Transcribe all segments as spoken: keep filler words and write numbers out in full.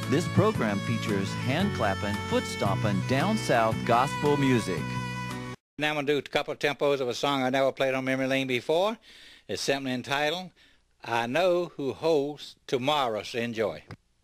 This program features hand-clapping, foot-stomping, down-south gospel music. Now I'm going to do a couple of tempos of a song I never played on memory lane before. It's simply entitled, I Know Who Holds Tomorrow, so enjoy.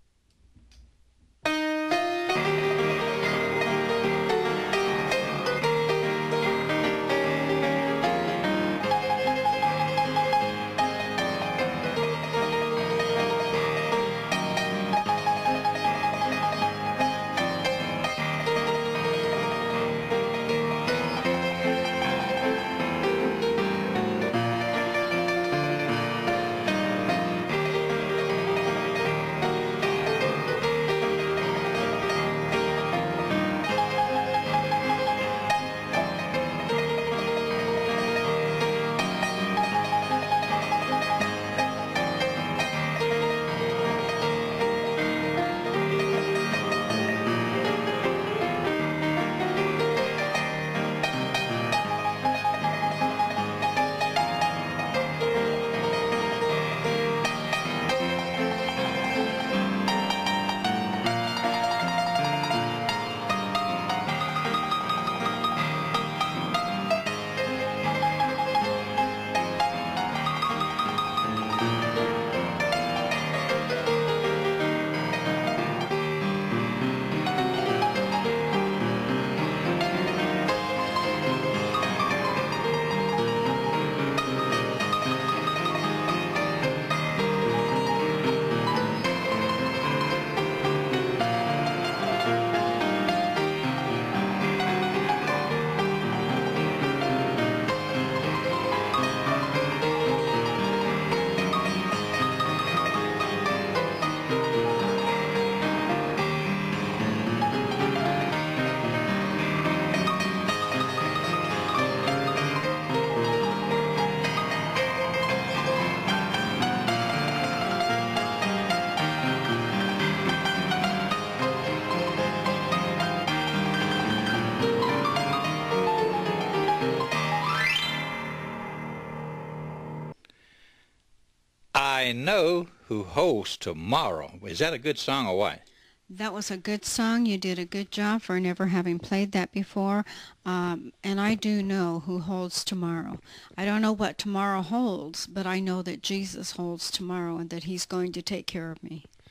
I Know Who Holds Tomorrow. Is that a good song or what? That was a good song. You did a good job for never having played that before. Um, and I do know who holds tomorrow. I don't know what tomorrow holds, but I know that Jesus holds tomorrow and that he's going to take care of me.